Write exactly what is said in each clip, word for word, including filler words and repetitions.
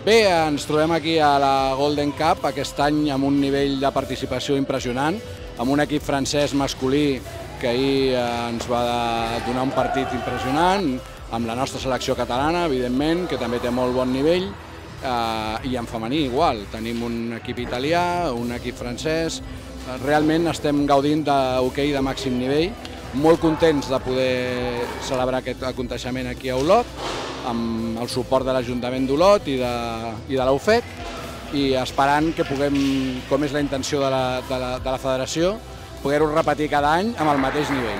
Bé, ens trobem aquí a la Golden Cup, aquest any amb un nivell de participació impressionant, amb un equip francès masculí que ahir ens va donar un partit impressionant, amb la nostra selecció catalana, evidentment, que també té molt bon nivell, i en femení igual. Tenim un equip italià, un equip francès, realment estem gaudint d'hoquei de màxim nivell, molt contents de poder celebrar aquest aconteixement aquí a Olot, amb el suport de l'Ajuntament d'Olot i de la U F E C, i esperant que puguem, com és la intenció de la federació, poder-ho repetir cada any amb el mateix nivell.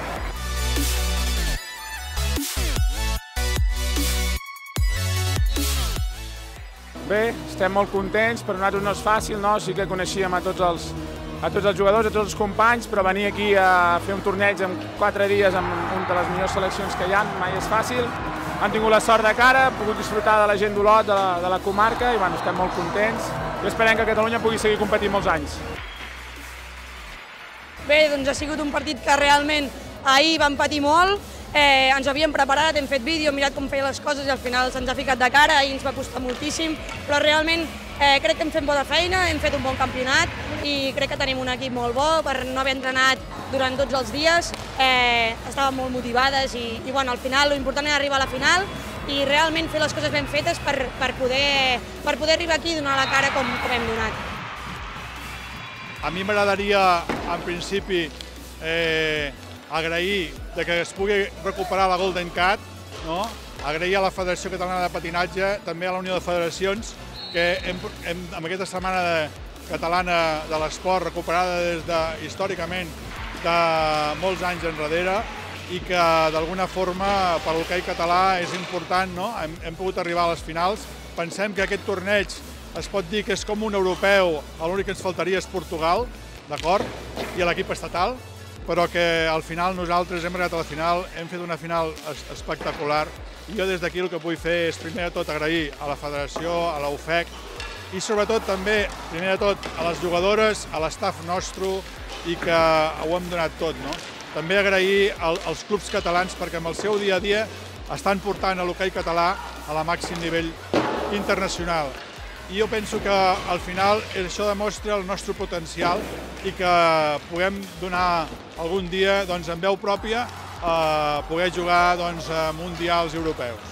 Bé, estem molt contents, per nosaltres no és fàcil, no? Sí que coneixíem a tots els a tots els jugadors, a tots els companys, però venir aquí a fer un torneig en quatre dies amb una de les millors seleccions que hi ha mai és fàcil. Han tingut la sort de cara, hem pogut disfrutar de la gent d'Olot, de la comarca, i bueno, estem molt contents i esperem que Catalunya pugui seguir competint molts anys. Bé, doncs ha sigut un partit que realment ahir vam patir molt, ens havíem preparat, hem fet vídeo, hem mirat com feia les coses i al final se'ns ha ficat de cara, ahir ens va costar moltíssim, però realment crec que hem fet bona feina, hem fet un bon campionat i crec que tenim un equip molt bo per no haver entrenat durant tots els dies, estàvem molt motivades i al final l'important era arribar a la final i realment fer les coses ben fetes per poder arribar aquí i donar la cara com hem donat. A mi m'agradaria, en principi, agrair que es pugui recuperar la Golden Cup, agrair a la Federació Catalana de Patinatge, també a la Unió de Federacions, que amb aquesta setmana catalana de l'esport recuperada des de, històricament, de molts anys enrere i que d'alguna forma per l'hoquei català és important, hem pogut arribar a les finals. Pensem que aquest torneig es pot dir que és com un europeu, l'únic que ens faltaria és Portugal, d'acord, i l'equip estatal, però que al final nosaltres hem arribat a la final, hem fet una final espectacular i jo des d'aquí el que vull fer és primer de tot agrair a la Federació, a la U F E C i sobretot també, primer de tot, a les jugadores, a l'estaf nostre i que ho hem donat tot. També agrair als clubs catalans perquè amb el seu dia a dia estan portant l'hoquei català a la màxim nivell internacional. I jo penso que al final això demostra el nostre potencial i que puguem donar algun dia amb veu pròpia a poder jugar a mundials europeus.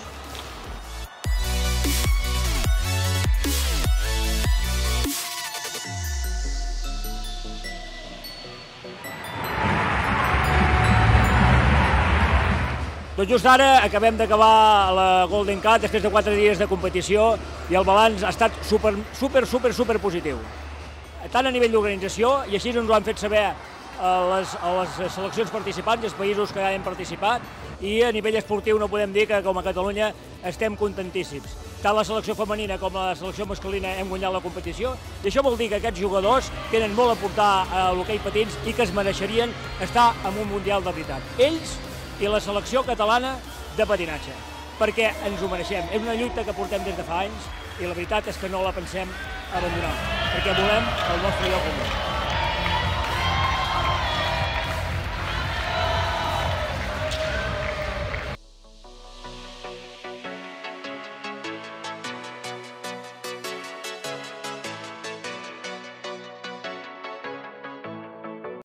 Tot just ara acabem d'acabar la Golden Cup després de quatre dies de competició i el balanç ha estat super, super, super, super positiu. Tant a nivell d'organització, i així ens ho han fet saber a les, a les seleccions participants i els països que ja hem participat, i a nivell esportiu no podem dir que com a Catalunya estem contentíssims. Tant la selecció femenina com la selecció masculina hem guanyat la competició i això vol dir que aquests jugadors tenen molt a portar a l'hoquei patins i que es mereixerien estar en un mundial de veritat. Ells i la selecció catalana de patinatge, perquè ens ho mereixem. És una lluita que portem des de fa anys i la veritat és que no la pensem abandonar, perquè volem el nostre lloc comú.